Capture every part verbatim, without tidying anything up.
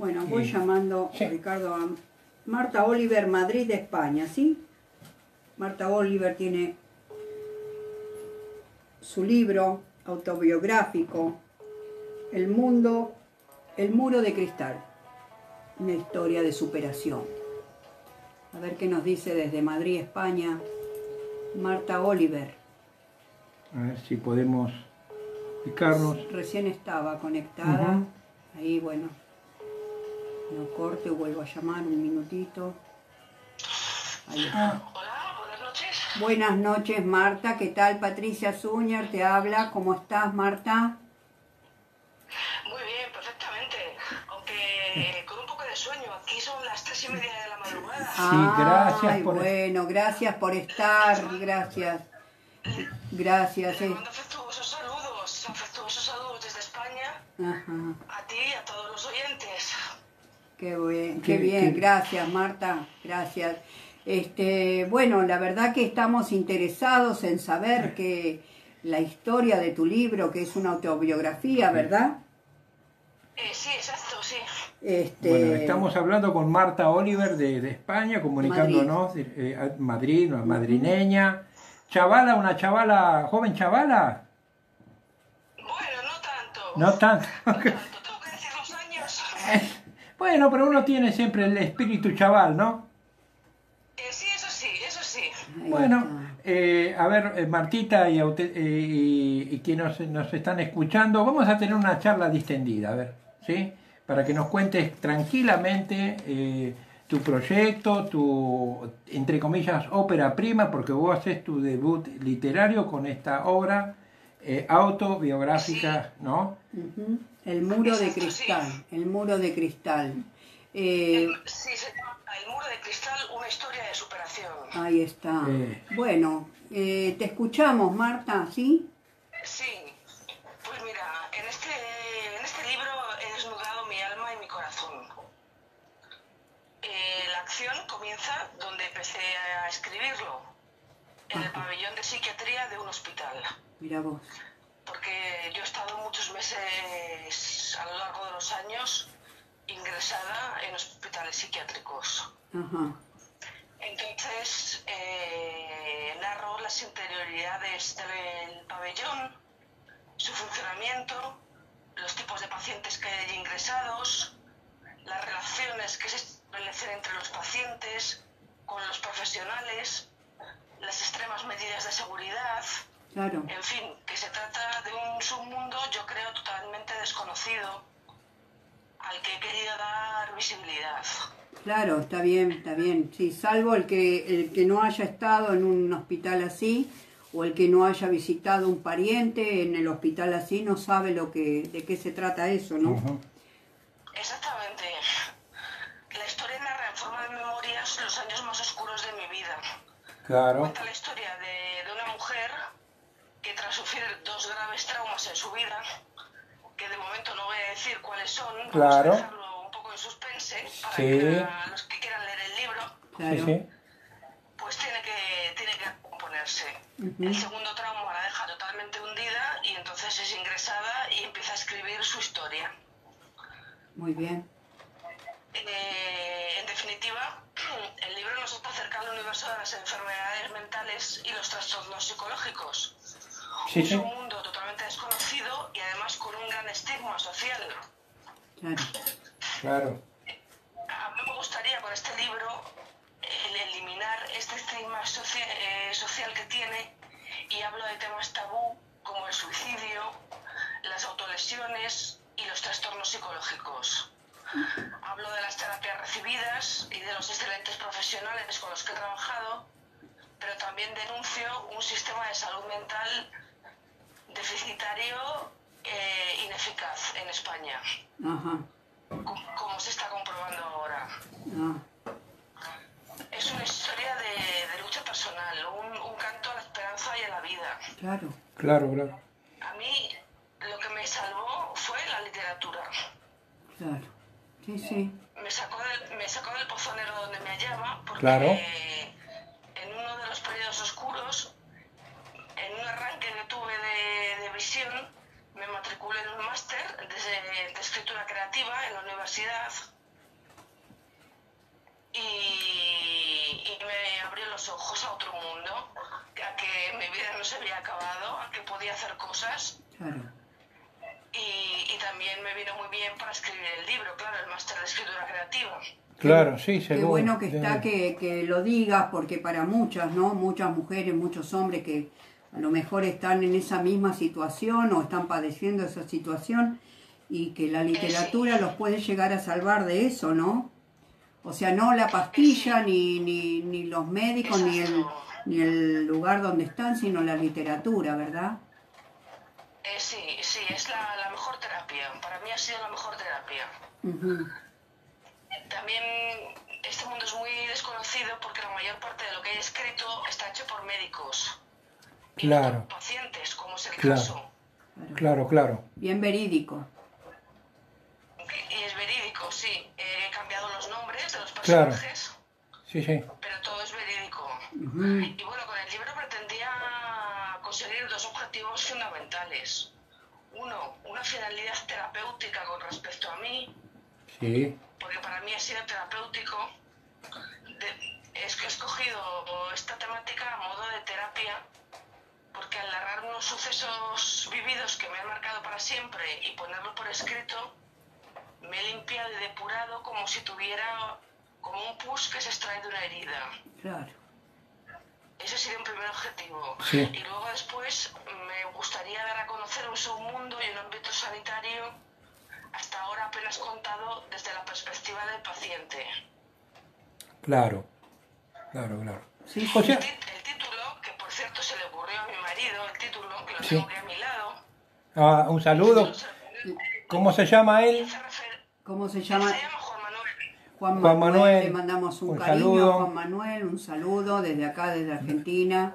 Bueno, voy y... llamando, sí. Ricardo, a Marta Oliver, Madrid, España, ¿sí? Marta Oliver tiene su libro autobiográfico, El mundo, el muro de cristal, una historia de superación. A ver qué nos dice desde Madrid, España, Marta Oliver. A ver si podemos ubicarnos. Recién estaba conectada. Uh-huh. Ahí, bueno, no corte, vuelvo a llamar un minutito. Ahí está. Ah. Hola, buenas noches. Buenas noches, Marta. ¿Qué tal? Patricia Zúñer te habla. ¿Cómo estás, Marta? Muy bien, perfectamente. Aunque con un poco de sueño. Aquí son las tres y media de la madrugada. Sí, gracias Ay, por... bueno, gracias por estar. Gracias. Gracias. Le eh. mando afectuosos saludos, afectuosos saludos desde España. Ajá. A ti y a todos los oyentes. Qué, buen, Qué- qué bien, qué- gracias, Marta. Gracias. Este, bueno, la verdad que estamos interesados en saber que la historia de tu libro, que es una autobiografía, ¿verdad? Eh, sí, exacto, sí. Este, Bueno, estamos hablando con Marta Oliver de, de España, comunicándonos, Madrid, eh, a Madrid, una madrileña. Chavala, una chavala, joven chavala. Bueno, no tanto. No tanto. No tanto, tengo que decir los años. Bueno, pero uno tiene siempre el espíritu chaval, ¿no? Eh, sí, eso sí, eso sí. ahí Bueno, está. eh, a ver, eh, Martita y, a usted- eh, y, y quienes nos, nos están escuchando, vamos a tener una charla distendida, a ver, ¿sí? Para que nos cuentes tranquilamente eh, tu proyecto, tu, entre comillas, ópera prima, porque vos haces tu debut literario con esta obra eh, autobiográfica, ¿no? Ujú. El muro de Exacto, cristal, sí. el muro de cristal. Eh, El, sí, se llama El muro de cristal, una historia de superación. ahí está. Eh. Bueno, eh, te escuchamos, Marta, ¿sí? Sí, pues mira, en este, en este libro he desnudado mi alma y mi corazón. Eh, la acción comienza donde empecé a escribirlo, en el pabellón de psiquiatría de un hospital. Mira vos. Porque yo he estado muchos meses a lo largo de los años ingresada en hospitales psiquiátricos. Ajá. Entonces, eh, narro las interioridades del pabellón, su funcionamiento, los tipos de pacientes que hay ingresados, las relaciones que se establecen entre los pacientes, con los profesionales, las extremas medidas de seguridad, Claro. en fin, que se trata de un submundo, yo creo, totalmente desconocido, al que he querido dar visibilidad. Claro, está bien, está bien. Sí, salvo el que, el que no haya estado en un hospital así, o el que no haya visitado un pariente en el hospital así, no sabe lo que, de qué se trata eso, ¿no? Uh-huh. Exactamente. La historia narra en forma de memorias los años más oscuros de mi vida. Claro. Cuenta la historia de, de una mujer que tras sufrir dos graves traumas en su vida, que de momento no voy a decir cuáles son, vamos Claro. a dejarlo un poco en suspense para Sí. que a los que quieran leer el libro, Claro. Sí, sí. pues tiene que, tiene que componerse. Ujú. El segundo trauma la deja totalmente hundida y entonces es ingresada y empieza a escribir su historia. Muy bien. Eh, en definitiva, el libro nos acerca al universo de las enfermedades mentales y los trastornos psicológicos. Sí, Es sí. un mundo totalmente desconocido y además con un gran estigma social. Claro. Claro. A mí me gustaría con este libro el eliminar este estigma socia eh, social que tiene y hablo de temas tabú como el suicidio, las autolesiones y los trastornos psicológicos. Hablo de las terapias recibidas y de los excelentes profesionales con los que he trabajado, pero también denuncio un sistema de salud mental deficitario e ineficaz en España, Ajá. co- como se está comprobando ahora. Ah. Es una historia de, de lucha personal, un, un canto a la esperanza y a la vida. Claro. Claro, claro. A mí lo que me salvó fue la literatura. Claro. Sí, sí. Me sacó del, me sacó del pozonero donde me hallaba porque Claro. en uno de los periodos oscuros, en un arranque que tuve de, de visión, me matriculé en un máster de, de escritura creativa creativa en la universidad y, y me abrió los ojos a otro mundo, a que mi vida no se había acabado, a que podía hacer cosas. Claro. Y, y también me vino muy bien para escribir el libro, claro, el máster de escritura creativa. Claro, sí, seguro. Qué bueno que está Sí. que, que lo digas, porque para muchas, ¿no? Muchas mujeres, muchos hombres que a lo mejor están en esa misma situación o están padeciendo esa situación y que la literatura los puede llegar a salvar de eso, ¿no? O sea, no la pastilla, ni, ni, ni los médicos, ni el, ni el lugar donde están, sino la literatura, ¿verdad? Eh, sí, sí, es la, la mejor terapia. Para mí ha sido la mejor terapia. Ujú. También este mundo es muy desconocido porque la mayor parte de lo que hay escrito está hecho por médicos y no Claro. por pacientes, como es el Claro. caso. Claro. Claro, claro. Bien verídico. Y es verídico, sí. He cambiado los nombres de los Claro. personajes, Sí, sí. pero todo es verídico. Ujú. Y bueno, con el libro pretendía conseguir dos objetivos fundamentales. Uno, una finalidad terapéutica con respecto a mí, Sí. porque para mí ha sido terapéutico. De, es que he escogido esta temática a modo de terapia, porque al narrar unos sucesos vividos que me han marcado para siempre y ponerlo por escrito, me he limpiado y depurado como si tuviera como un pus que se extrae de una herida. Claro. Ese sería un primer objetivo. Sí. Y luego después me gustaría dar a conocer un submundo y un ámbito sanitario hasta ahora apenas contado desde la perspectiva del paciente. Claro. Claro, claro. Sí, O sí. sea, El, tit- el título, que por cierto se le ocurrió a mi marido, el título, que lo Sí. tengo aquí a mi lado, ah, un saludo. el título se- ¿Cómo se llama él? hace refer- ¿Cómo se él llama? se llama Juan Manuel. Juan Juan Manuel. Manuel, Le mandamos un, un cariño saludo. a Juan Manuel, un saludo desde acá, desde Argentina.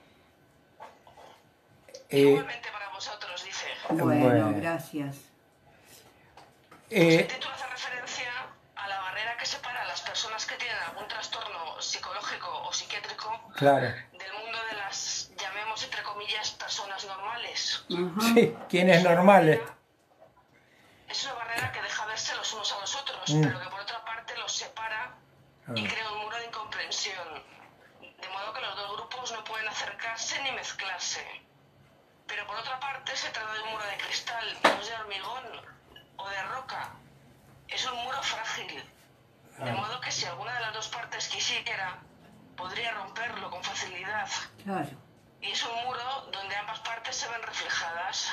Eh, Igualmente para vosotros, dice. Bueno, Bueno. gracias. Pues el eh, título hace referencia a la barrera que separa a las personas que tienen algún trastorno psicológico o psiquiátrico claro. del mundo de las, llamemos entre comillas, personas normales. Ajá. Sí, ¿quién es normal? Es una barrera que deja verse los unos a los otros, Mm. pero que por otra parte los separa y Ah. crea un muro de incomprensión. De modo que los dos grupos no pueden acercarse ni mezclarse. Pero por otra parte se trata de un muro de cristal, no es de hormigón o de roca. Es un muro frágil. De Ah. modo que si alguna de las dos partes quisiera, podría romperlo con facilidad. Claro. Y es un muro donde ambas partes se ven reflejadas.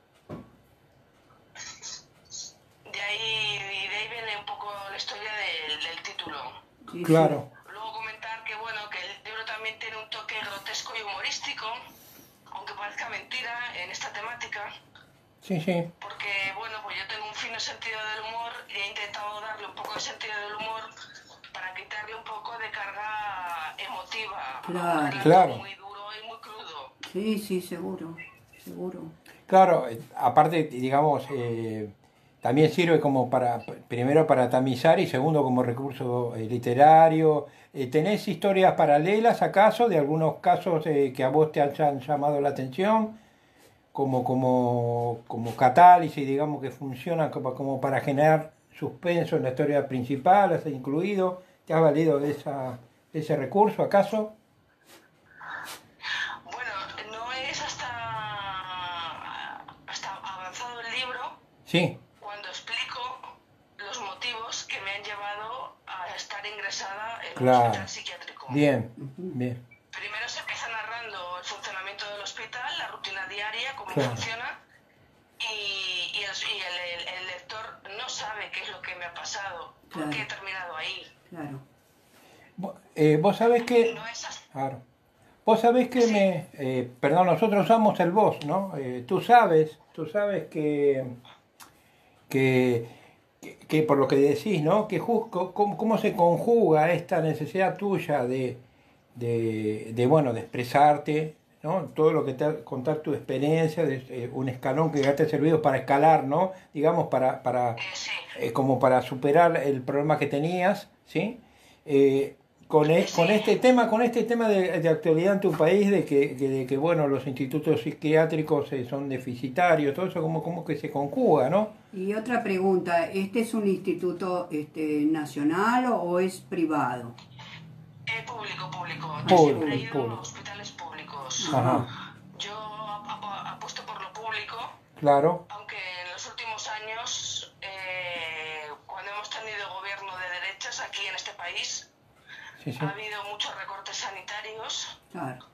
De ahí, de ahí viene un poco la historia del, del título. Sí, sí. Claro. Luego comentar que bueno, que el libro también tiene un toque grotesco y humorístico, aunque parezca mentira en esta temática, Sí, sí. porque bueno, pues yo tengo un fino sentido del humor y he intentado darle un poco de sentido del humor para quitarle un poco de carga emotiva. Claro. A un relato Claro. muy duro y muy crudo. Sí, sí, seguro. Seguro. Claro, eh, aparte, digamos, eh, también sirve como para, primero para tamizar y segundo como recurso eh, literario. Eh, ¿tenés historias paralelas acaso de algunos casos eh, que a vos te hayan llamado la atención? Como, como, como catálisis, digamos, que funcionan como, como para generar suspenso en la historia principal, ¿has incluido? ¿Te has valido de, esa, de ese recurso acaso? Bueno, no es hasta, hasta avanzado el libro Sí, cuando explico los motivos que me han llevado a estar ingresada en un claro. hospital psiquiátrico. Bien, bien. Primero se empieza narrando el funcionamiento del hospital, la rutina diaria, cómo Claro. funciona, y, y, el, y el- el- el lector no sabe qué es lo que me ha pasado, por Claro. qué he terminado ahí. Claro. Vo- eh, vos sabés que... No es hasta... Claro. Vos sabés que me... eh, perdón, nosotros usamos el vos, ¿no? Eh, tú sabes, tú sabes que... Que, que, que por lo que decís, ¿no? Que juzgo, cómo, cómo se conjuga esta necesidad tuya de, de, de, bueno, de expresarte, ¿no? Todo lo que te contar tu experiencia, de, eh, un escalón que ya te ha servido para escalar, ¿no? Digamos, para, para Eh, sí, eh, como para superar el problema que tenías, ¿sí? Eh, con, e- Sí. con este tema, con este tema de, de actualidad en tu país, de que, que- de que bueno, los institutos psiquiátricos eh, son deficitarios, todo eso como, como que se conjuga, ¿no? Y otra pregunta, ¿este es un instituto este, nacional o, o es privado? Eh, público, público. Yo Público, siempre he ido público. a hospitales públicos. Ajá, Yo ap- ap- apuesto por lo público, claro, aunque en los últimos años, eh, cuando hemos tenido gobierno de derechas aquí en este país, sí, sí, ha habido muchos recortes sanitarios Claro,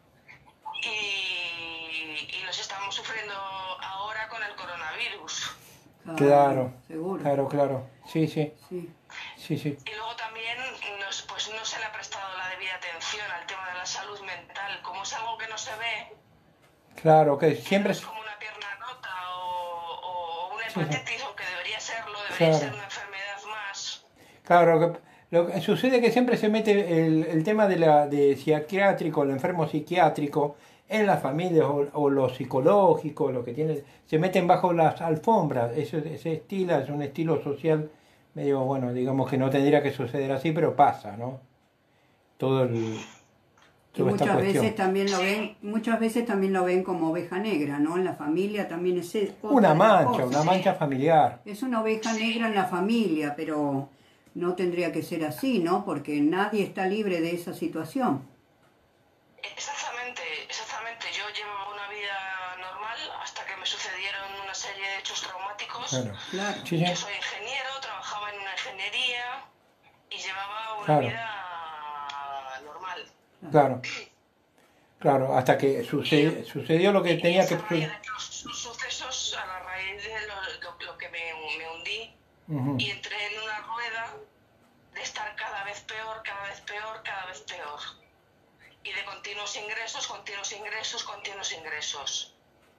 y, y los estamos sufriendo ahora con el coronavirus. claro, Seguro. claro, claro, sí, sí, Sí. sí, sí, Y luego también nos, pues no se le ha prestado la debida atención al tema de la salud mental. Como es algo que no se ve, claro, que que no siempre, es como una pierna rota o, o una sí. hepatitis, aunque debería serlo, debería Claro. ser una enfermedad más. claro, que- lo que sucede que siempre se mete el, el tema de la de psiquiátrico, el enfermo psiquiátrico, en las familias o, o lo psicológico, lo que tiene, se meten bajo las alfombras, ese, ese estilo es un estilo social medio, bueno, digamos que no tendría que suceder así, pero pasa, ¿no? Todo el, Y toda esta muchas cuestión. veces también lo ven, muchas veces también lo ven como oveja negra, ¿no? En la familia también es e- otra Una de las mancha, cosas. una mancha familiar. Es una oveja negra en la familia, pero no tendría que ser así, ¿no? Porque nadie está libre de esa situación. Exactamente, exactamente. Yo llevaba una vida normal hasta que me sucedieron una serie de hechos traumáticos. Claro. Claro. Sí, Yo sí. soy ingeniero, trabajaba en una ingeniería y llevaba una Claro. vida normal. Claro. Claro, hasta que sucedió, sucedió lo que Y tenía es que a raíz suceder. de los sucesos, a la raíz de lo, lo- lo que me, me hundí Ujú. y entré en una rueda de estar cada vez peor, cada vez peor, cada vez peor. Y de continuos ingresos, continuos ingresos, continuos ingresos.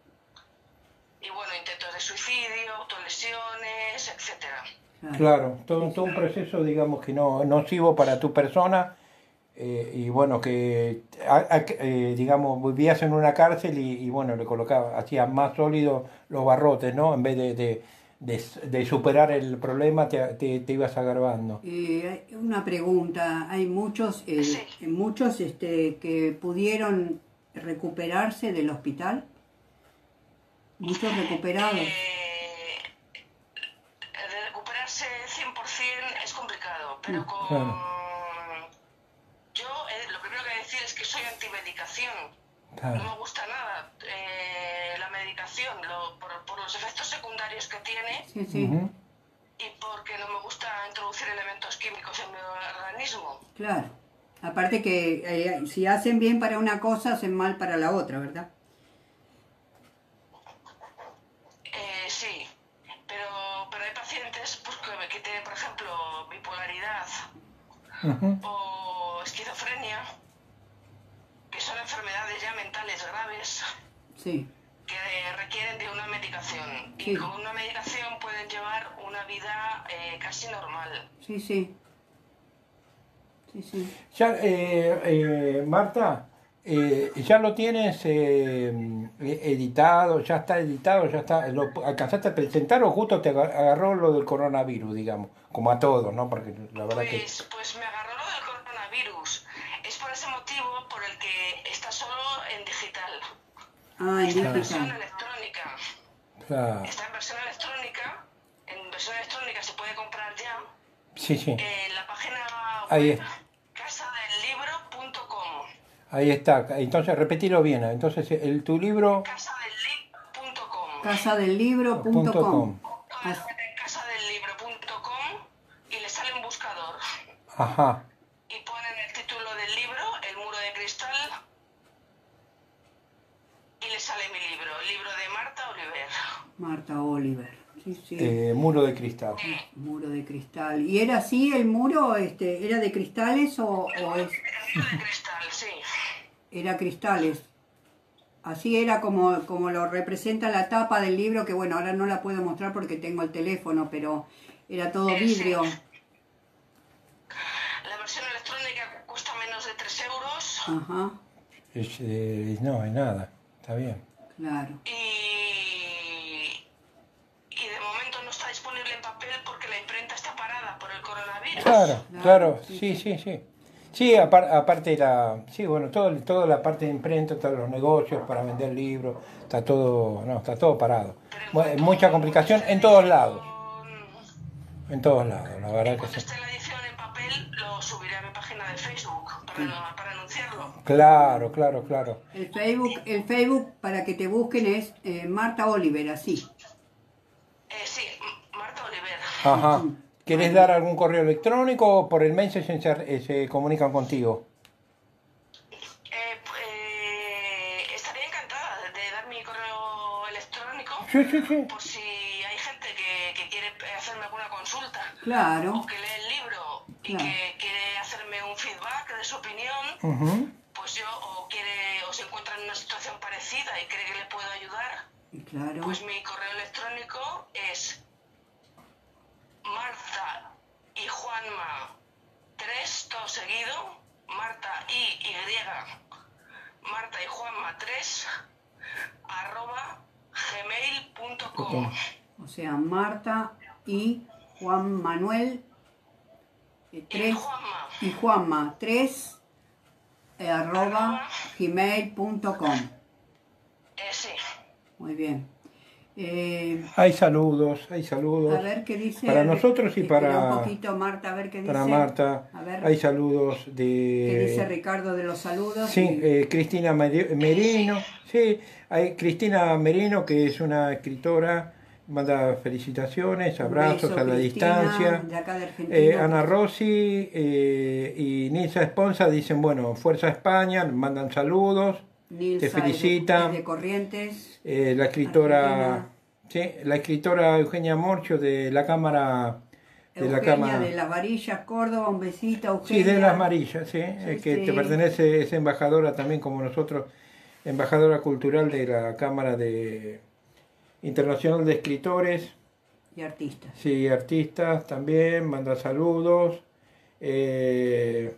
Y bueno, intentos de suicidio, autolesiones, etcétera. Claro, todo, todo un proceso, digamos, que no nocivo para tu persona eh, y bueno, que, a- a- eh, digamos, vivías en una cárcel y, y, bueno, le colocaba, hacías más sólidos los barrotes, ¿no? En vez de, de, de, de superar el problema, te, te, te ibas agravando. Eh, hay una pregunta, hay muchos, eh, Sí. muchos este, que pudieron recuperarse del hospital, muchos recuperados. Eh, de recuperarse cien por ciento es complicado, pero con... Claro. Yo eh, lo primero que voy a decir es que soy antimedicación. No Claro, me gusta nada eh, la medicación lo- por, por los efectos secundarios que tiene Sí, sí, Ujú. y porque no me gusta introducir elementos químicos en mi organismo. claro. Aparte que eh, si hacen bien para una cosa, hacen mal para la otra, ¿verdad? Eh, sí, pero, pero hay pacientes pues, que, que tienen, por ejemplo, bipolaridad Ujú. o esquizofrenia, que son enfermedades ya mentales graves Sí, que requieren de una medicación. Sí. Y con una medicación pueden llevar una vida eh, casi normal. sí, sí. Sí, sí. Ya, eh, eh, Marta, eh, ya lo tienes eh, editado, ya está editado, ya está, ¿lo alcanzaste a presentar o justo te aga- agarró lo del coronavirus, digamos, como a todos, ¿no? Porque la verdad que... Pues, pues me agarró lo del coronavirus. Es por ese motivo por el que está solo en digital. Ah, en Está en versión digital. electrónica. Claro. Está en versión electrónica. En versión electrónica se puede comprar ya. Sí, sí, En la página Ahí web es. casadelibro punto com. ahí está. Entonces, repetilo bien. Entonces, el, tu libro... casadelib punto com. Casadelibro punto Punto com. com. En casadelibro punto com y le sale un buscador. Ajá. Y ponen el título del libro, El muro de cristal, y le sale mi libro, el libro de Marta Oliver. Marta Oliver. Sí, sí. Eh, muro de cristal. Muro de cristal. ¿Y era así el muro? Este, ¿era de cristales o, o es, El muro de cristal, sí. era cristales? Así era como, como lo representa la tapa del libro, que bueno, ahora no la puedo mostrar porque tengo el teléfono, pero era todo Eh, sí. vidrio. La versión electrónica cuesta menos de tres euros Ajá, Es, eh, no, es nada. Está bien. claro. y, y de momento no está disponible en papel porque la imprenta está parada por el coronavirus. Claro, Claro, claro. sí, Sí, sí, sí. Sí, apar- aparte la, sí, bueno, todo, toda la parte de imprenta, todos los negocios para vender libros, está todo, no, está todo parado. Pero en Bueno, cuanto, mucha en cuanto complicación esté la en todos lados, edición, en todos lados, la verdad en que cuanto sí. esté la edición en papel, lo subiré a mi página de Facebook para, para anunciarlo. Claro, claro, claro. El Facebook, el Facebook para que te busquen es eh, Marta Oliver, así. Eh, sí, M- Marta Oliver. Ajá. Ujú. ¿Querés Vale. dar algún correo electrónico o por el Messenger se, eh, se comunican contigo? Eh, eh, estaría encantada de, de dar mi correo electrónico Sí, sí, sí. por si hay gente que, que quiere hacerme alguna consulta Claro, o que lee el libro y Claro. que quiere hacerme un feedback de su opinión, Ujú. pues yo o quiere o se encuentra en una situación parecida y cree que le puedo ayudar, claro. pues mi correo electrónico es Marta y Juanma tres, todo seguido, Marta y Y, Marta y Juanma tres, arroba gmail punto com. O sea, Marta y Juan Manuel eh, Y tres Juanma, y Juanma tres eh, arroba Arroba. gmail punto com. eh, sí, Muy bien. Eh, Hay saludos, hay saludos. a ver qué dice. Para nosotros y Espera para, un poquito, Marta, a ver qué dice. para Marta. A ver Hay saludos qué dice de... Ricardo de los saludos. Sí, Y- eh, Cristina Meri- Merino. Sí, hay Cristina Merino, que es una escritora, manda felicitaciones, un abrazos beso, a la Cristina, distancia. de acá de Argentina. Eh, Ana Rossi eh, y Nilsa Esponza dicen, bueno, Fuerza España, mandan saludos. Nilsa te felicitan. es de, de Corrientes. Eh, la escritora, Argentina. sí, la escritora Eugenia Morcho de la Cámara, de Eugenia la Cámara, de las Varillas, Córdoba, un besito, sí, Eugenia. de las Marillas, sí, eh, que sí. te pertenece, es embajadora también como nosotros, embajadora cultural de la Cámara de Internacional de Escritores, Y artistas. sí, artistas también, manda saludos. Eh,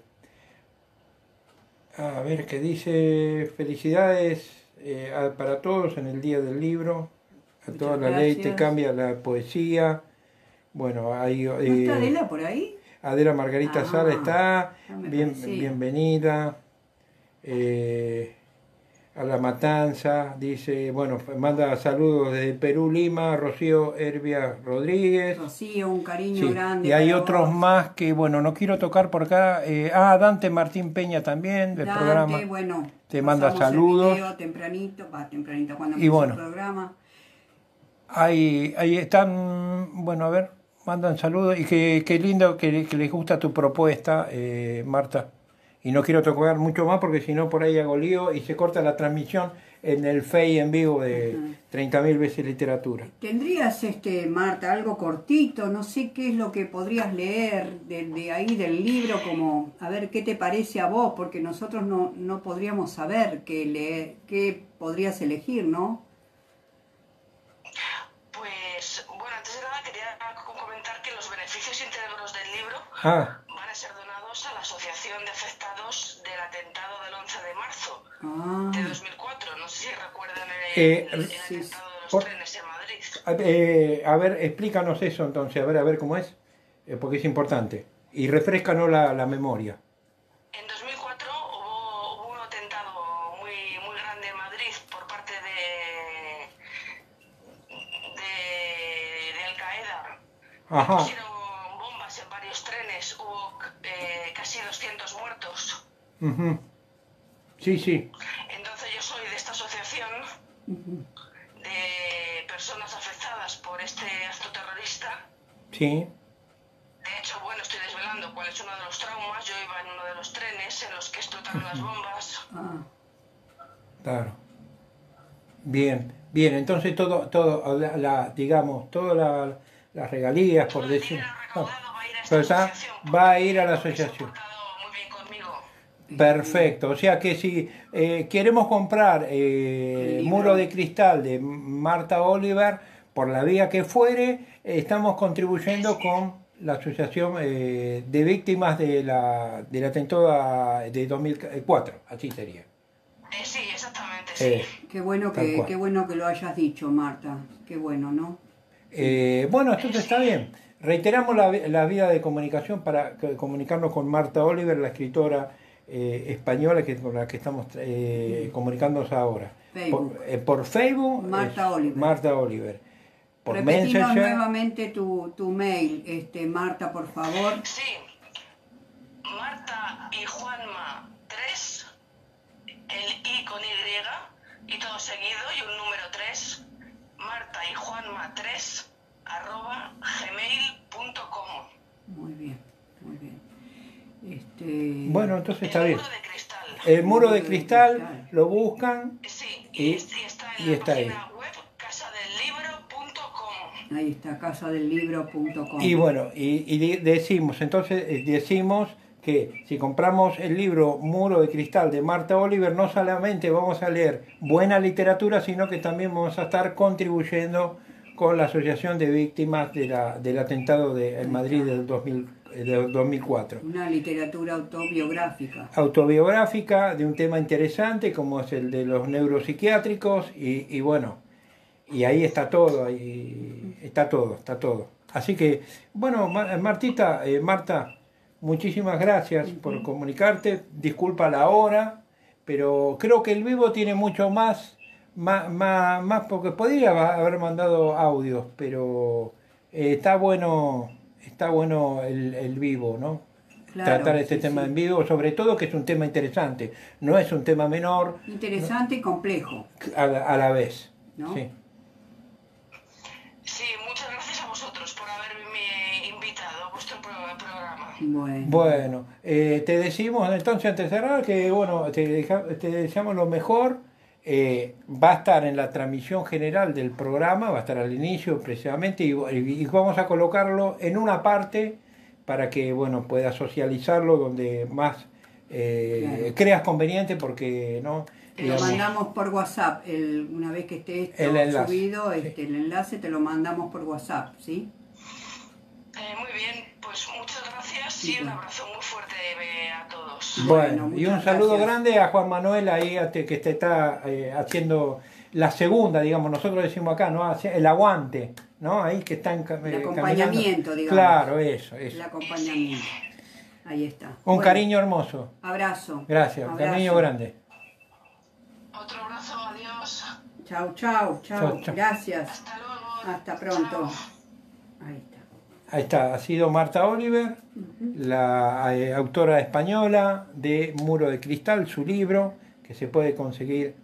a ver qué dice, felicidades eh, a- para todos en el Día del Libro, a Muchas toda la ley te gracias. cambia la poesía. Bueno, ahí ¿No eh, está Adela por ahí? Adela Margarita Ah, Sala está, ya me bien, parecía. bienvenida. Eh, a La Matanza, dice, bueno, manda saludos desde Perú, Lima, Rocío Herbia Rodríguez. Rocío, un cariño Sí, grande. y hay para otros vos. más que, bueno, no quiero tocar por acá. Eh, ah, Dante Martín Peña también, del Dante, programa. bueno, Te manda pasamos el saludos. video tempranito, va, tempranito cuando Y empezó bueno. el programa. Ahí, ahí están, bueno, a ver, mandan saludos. Y qué qué lindo que, que les gusta tu propuesta, eh, Marta. Y no quiero tocar mucho más porque si no por ahí hago lío y se corta la transmisión en el Face en vivo de Ujú. treinta mil veces literatura. ¿Tendrías, este, Marta, algo cortito? No sé qué es lo que podrías leer de, de ahí del libro, como, a ver qué te parece a vos, porque nosotros no, no podríamos saber qué leer, qué podrías elegir, ¿no? pues bueno, antes de nada quería comentar que los beneficios íntegros del libro Ah, van a ser donados a la Asociación de Afectados del Atentado del once de marzo Ah, de dos mil cuatro. No sé si recuerdan el, Eh, el sí, atentado de los por- trenes en Madrid. a, eh, a ver, explícanos eso entonces, a ver, a ver cómo es, eh, porque es importante. Y refrescanos la, la memoria. En dos mil cuatro hubo, hubo un atentado muy, muy grande en Madrid por parte de, de, de Al Qaeda. Ajá, Pusieron bombas en varios trenes, hubo eh, casi doscientos muertos. ujú. Sí, sí, Entonces yo soy de esta asociación de personas afectadas por este acto terrorista. sí, De hecho, bueno, estoy desvelando cuál es uno de los traumas. Yo iba en uno de los trenes en los que explotaron las bombas. ah, claro. Bien, bien, entonces todo, todo, la, la- digamos, todas la- las regalías, por Todo el decir, dinero no, recaudado va a ir a esta pero está- asociación. va a ir a la porque se han asociación. portado muy bien conmigo. Perfecto, o sea que si eh, queremos comprar eh, El libro. Muro de Cristal de Marta Oliver, por la vía que fuere, eh, estamos contribuyendo con la Asociación eh, de Víctimas de la, del atentado a- de dos mil cuatro, así sería. Eh, sí, exactamente, sí. Eh, qué bueno Tal que, cual. qué bueno que lo hayas dicho, Marta. Qué bueno, ¿no? eh, bueno, entonces está bien. reiteramos la, la vía de comunicación para comunicarnos con Marta Oliver, la escritora eh, española que, con la que estamos eh, comunicándonos ahora. Facebook. Por, eh, por Facebook, Marta Oliver. Marta Oliver. Por Repetimos Messenger. nuevamente tu, tu mail, este, Marta, por favor. Sí, Marta y Juanma tres, el I con Y, y todo seguido, y un número tres, Marta y Juanma tres, arroba gmail punto com. Muy bien, muy bien. Este... Bueno, entonces está el bien. Muro de cristal. El muro de de cristal, cristal. lo buscan. Sí, y, y, y está en y la está ahí. página web casadelibro punto com. Ahí está, casadelibro punto com. Y bueno, y, y de- decimos, entonces eh, decimos que si compramos el libro Muro de Cristal de Marta Oliver, no solamente vamos a leer buena literatura, sino que también vamos a estar contribuyendo con la Asociación de Víctimas de la, del atentado de, en Madrid del, dos mil, eh, del dos mil cuatro. Una literatura autobiográfica. Autobiográfica de un tema interesante como es el de los neuropsiquiátricos y, y bueno, y ahí está todo, ahí está todo, está todo. Así que, bueno, Ma- Martita, eh, Marta, muchísimas gracias por comunicarte, disculpa la hora, pero creo que el vivo tiene mucho más, más, más, más porque podría haber mandado audios, pero eh, está bueno, está bueno el, el vivo, ¿no? Claro, Tratar este sí, tema sí. en vivo, sobre todo que es un tema interesante, no es un tema menor Interesante y complejo, a la, a la vez. ¿no? Sí. Sí, muchas gracias a vosotros por haberme invitado a vuestro pro- programa. Bueno, Bueno, eh, te decimos entonces antes de cerrar que bueno, te, deja- te deseamos lo mejor. Eh, va a estar en la transmisión general del programa, va a estar al inicio precisamente y, y vamos a colocarlo en una parte para que bueno puedas socializarlo donde más eh, Claro. creas conveniente porque no te lo digamos, mandamos por WhatsApp, el, una vez que esté esto El enlace, subido, sí. este, el enlace te lo mandamos por WhatsApp, ¿sí? Eh, muy bien, pues muchas gracias Sí, y un bueno. abrazo muy fuerte eh, a todos. Bueno, Bueno, y un muchas saludo gracias. grande a Juan Manuel ahí este, que te está eh, haciendo la segunda, digamos, nosotros decimos acá, ¿no? Hace- El aguante, ¿no? Ahí que están ca- El eh, acompañamiento, caminando. digamos. Claro, eso, El eso. acompañamiento. Ahí está. Un Bueno, cariño hermoso. Abrazo. Gracias, Abrazo. cariño grande. Otro abrazo, adiós. Chau, chau, chau. Chau, chau. Gracias. Hasta luego. Hasta pronto. Chao. Ahí está. Ahí está, ha sido Marta Oliver, la eh, autora española de Muro de Cristal, su libro, que se puede conseguir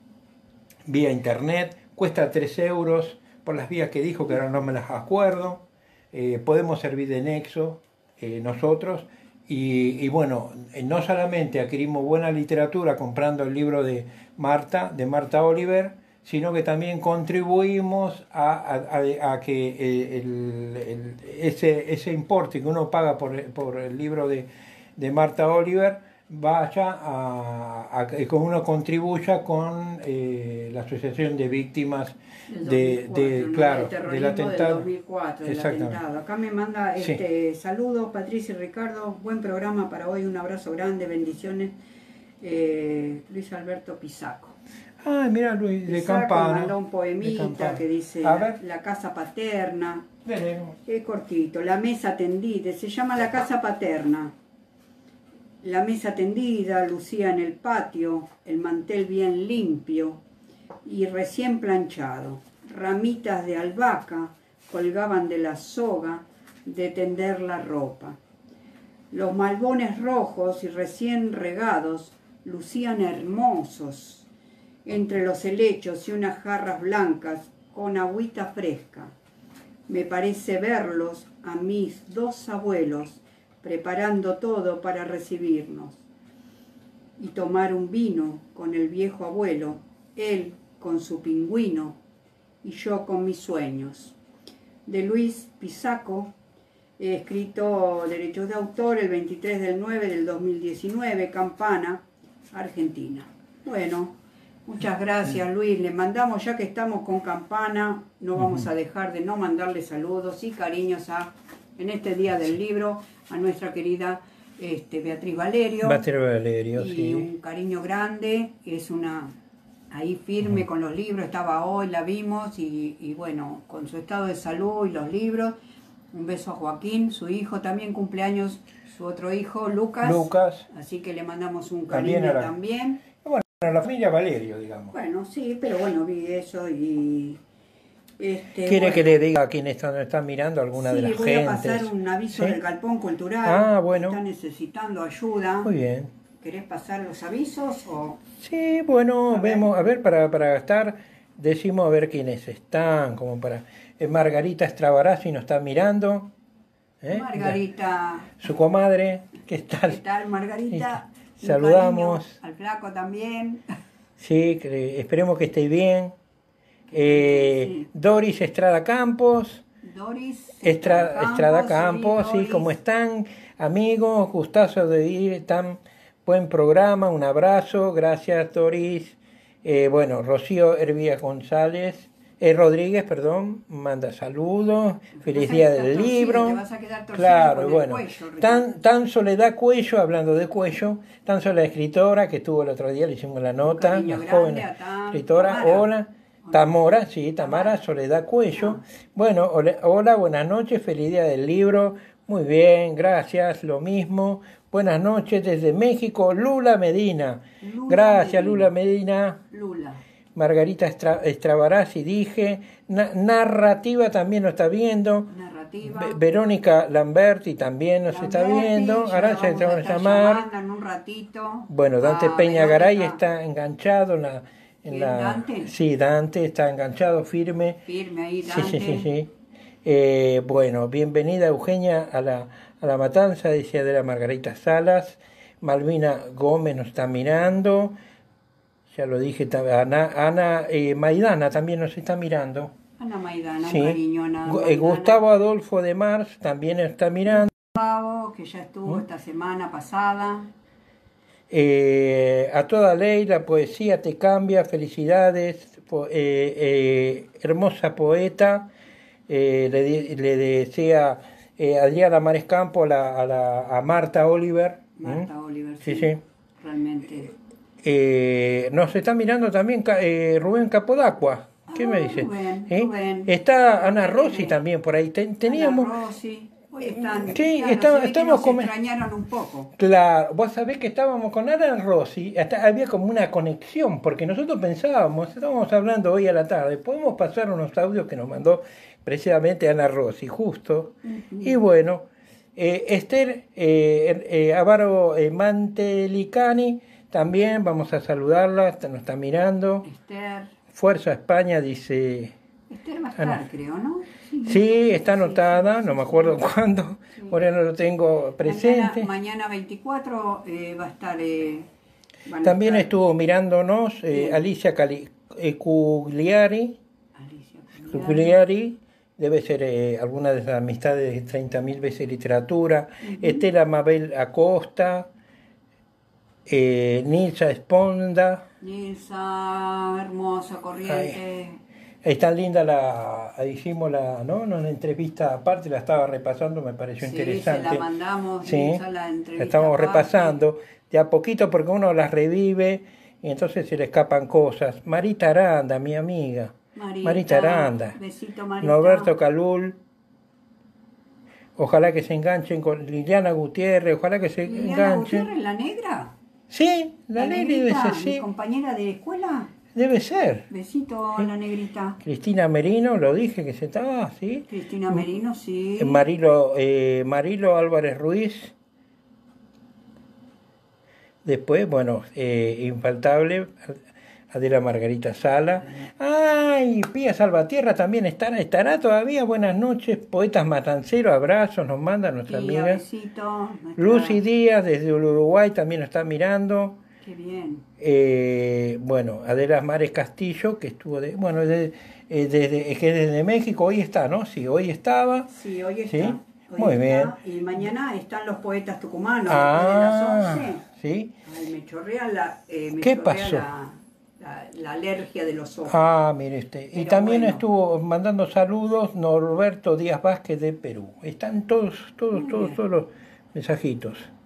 vía internet, cuesta tres euros por las vías que dijo, que ahora no me las acuerdo. Eh, podemos servir de nexo eh, nosotros y, y bueno, eh, no solamente adquirimos buena literatura comprando el libro de Marta, de Marta Oliver, sino que también contribuimos a, a- a- a que eh, el- el- ese, ese importe que uno paga por, por el libro de, de Marta Oliver vaya a, a que uno contribuya con eh, la Asociación de Víctimas de, de- ¿no? claro, El terrorismo del atentado. del dos mil cuatro, del Exactamente. atentado. Acá me manda Sí. este saludos Patricia y Ricardo, buen programa para hoy, un abrazo grande, bendiciones. Eh, Luis Alberto Pisaco. Ay, mira Luis, de Pisaco Campana. mandó un de poemita Campana. que dice A la, ver, la casa paterna. veremos. Es cortito, la mesa tendida, se llama La Casa Paterna. La mesa tendida lucía en el patio, el mantel bien limpio y recién planchado. Ramitas de albahaca colgaban de la soga de tender la ropa. Los malbones rojos y recién regados lucían hermosos entre los helechos y unas jarras blancas con agüita fresca. Me parece verlos a mis dos abuelos preparando todo para recibirnos y tomar un vino con el viejo abuelo, él con su pingüino y yo con mis sueños. De Luis Pisaco, he escrito derechos de autor el veintitrés del nueve del dos mil diecinueve, Campana, Argentina. Bueno, muchas gracias Luis, le mandamos, ya que estamos con Campana, no vamos a dejar de no mandarle saludos y cariños a, en este día del libro, a nuestra querida este, Beatriz Valerio. Beatriz Valerio, Y sí. un cariño grande, es una ahí firme con los libros, estaba hoy, la vimos y, y bueno, con su estado de salud y los libros, Un beso a Joaquín, su hijo también cumpleaños, su otro hijo, Lucas. Lucas. Así que le mandamos un También cariño a la- también. Bueno, la familia Valerio, digamos. Bueno, sí, pero bueno, vi eso y... Este, ¿Quiere bueno, que le diga a quien está, nos está mirando alguna sí, de las voy gentes? a pasar un aviso ¿Sí? del Galpón Cultural. Ah, bueno. Está necesitando ayuda. Muy bien. ¿Querés pasar los avisos o...? Sí, bueno, A ver. vemos, a ver, para, para gastar, decimos a ver quiénes están, como para... eh, Margarita Estrabarazzi nos está mirando. ¿eh? Margarita, Su comadre, ¿qué tal? ¿qué tal Margarita? Un Saludamos. cariño al flaco también. Sí, que- esperemos que esté bien. Eh, Sí. Doris Estrada Campos, Doris. Estra- Estrada Campos, sí, Doris. ¿cómo están? Amigos, gustazo de ir, tan buen programa, un abrazo, gracias Doris. Eh, bueno, Rocío Hervía González, eh, Rodríguez, perdón, manda saludos, feliz Vas a día estar del torcido, libro. te vas a quedar torcido Claro, con el bueno, cuello, Ricardo. tan, tan Soledad Cuello, hablando de Cuello, tan Soledad escritora, que estuvo el otro día, le hicimos la nota, cariño la grande joven a Tam- escritora, Tamara. hola. Tamora, sí, Tamara, Soledad Cuello. Bueno, hola, hola, buenas noches, feliz día del libro. Muy bien, gracias, lo mismo. Buenas noches desde México, Lula Medina. Lula Gracias, Medina. Lula Medina. Lula. Margarita Estra, Estrabarazzi, dije. Na- narrativa también nos está viendo. Narrativa. Ve- Verónica Lamberti también nos está Lamberti, viendo. ya Ahora la se vamos te van a estar llamar. llamando en un ratito. Bueno, Dante a Peña Garay Verónica. está enganchado en la... En ¿Quién, la Dante? Sí, Dante está enganchado, firme. Firme ahí, Sí, Dante. sí, sí, sí. Eh, bueno, bienvenida Eugenia a la, a la matanza, decía de la Margarita Salas. Malvina Gómez nos está mirando. Ya lo dije, ta- Ana, Ana eh, Maidana también nos está mirando. Ana Maidana, Sí. un cariño, Ana Gu- eh, Maidana. Gustavo Adolfo de Mars también está mirando. Gustavo, que ya estuvo ¿Mm? esta semana pasada. Eh, a toda ley, la poesía te cambia, felicidades, po- eh, eh, hermosa poeta, eh, le, di- le desea eh, Adriana Mares Campo a, la, a, la- a Marta Oliver. Marta ¿Mm? Oliver, Sí, sí. sí. Realmente. Eh, nos está mirando también Ca- eh, Rubén Capodacua. ¿Qué Ah, me dice? Rubén, ¿Eh? Rubén. Está Ana Rossi Rubén. también por ahí. Ten- teníamos... Ana Rossi. Hoy están, Sí, claro, estaba- se ve que estamos nos come- extrañaron un poco. Claro, vos sabés que estábamos con Ana Rossi, hasta había como una conexión, porque nosotros pensábamos, estábamos hablando hoy a la tarde, podemos pasar unos audios que nos mandó precisamente Ana Rossi, justo. Y bueno, eh, Esther eh, eh, Avaro eh, Mantelicani, también vamos a saludarla, está- nos está mirando. Esther. Fuerza España dice... Esther va a estar, Ana. creo, ¿no? Sí, Sí, está sí, anotada, sí, no sí, me acuerdo sí. cuándo, Sí. ahora no lo tengo presente. Mañana, mañana veinticuatro eh, va a estar... eh, van a También estar estuvo mirándonos eh, Bien. Alicia Cali, eh, Cugliari, Alicia Cugliari. Cugliari, debe ser eh, alguna de esas amistades de treinta mil veces literatura, Estela Mabel Acosta, eh, Nilsa Esponda, Nilsa, hermosa, corriente. es tan linda la, hicimos la, ¿no? Una entrevista aparte, la estaba repasando, me pareció Sí, interesante. se la mandamos, Sí, Nilsa, la entrevista la estamos aparte. repasando de a poquito porque uno las revive y entonces se le escapan cosas. Marita Aranda, mi amiga. Marita, Aranda. besito, Marita. Norberto Calul. Ojalá que se enganchen con Liliana Gutiérrez, ojalá que se Liliana enganchen. Gutiérrez, la negra. Sí, la, Lili debe negrita, ser, mi sí, compañera de escuela. debe ser. Besito a la negrita. Cristina Merino, lo dije que se estaba, sí. Cristina Merino, sí. Eh, Marilo, eh, Marilo Álvarez Ruiz. Después, bueno, eh, infaltable, Adela Margarita Sala. ¡Ay! Pía Salvatierra también estará, estará todavía. Buenas noches, Poetas Matancero, abrazos, nos manda nuestra Tía, amiga. besito. nuestra- Lucy Díaz, desde Uruguay, también nos está mirando. Qué bien. Eh, bueno, Adela Mares Castillo, que estuvo de, bueno, de- eh, desde, es que desde México, hoy está, ¿no? Sí, hoy estaba. Sí, hoy está. Sí, Hoy muy está. Y mañana están los poetas tucumanos, Ah, después de las once. sí. Ay, me chorrea la, eh, me ¿Qué chorrea pasó? La, la, la alergia de los ojos. Ah, mire este. Y Pero también bueno. estuvo mandando saludos Norberto Díaz Vázquez de Perú. Están todos, todos, Muy todos, bien. todos los mensajitos.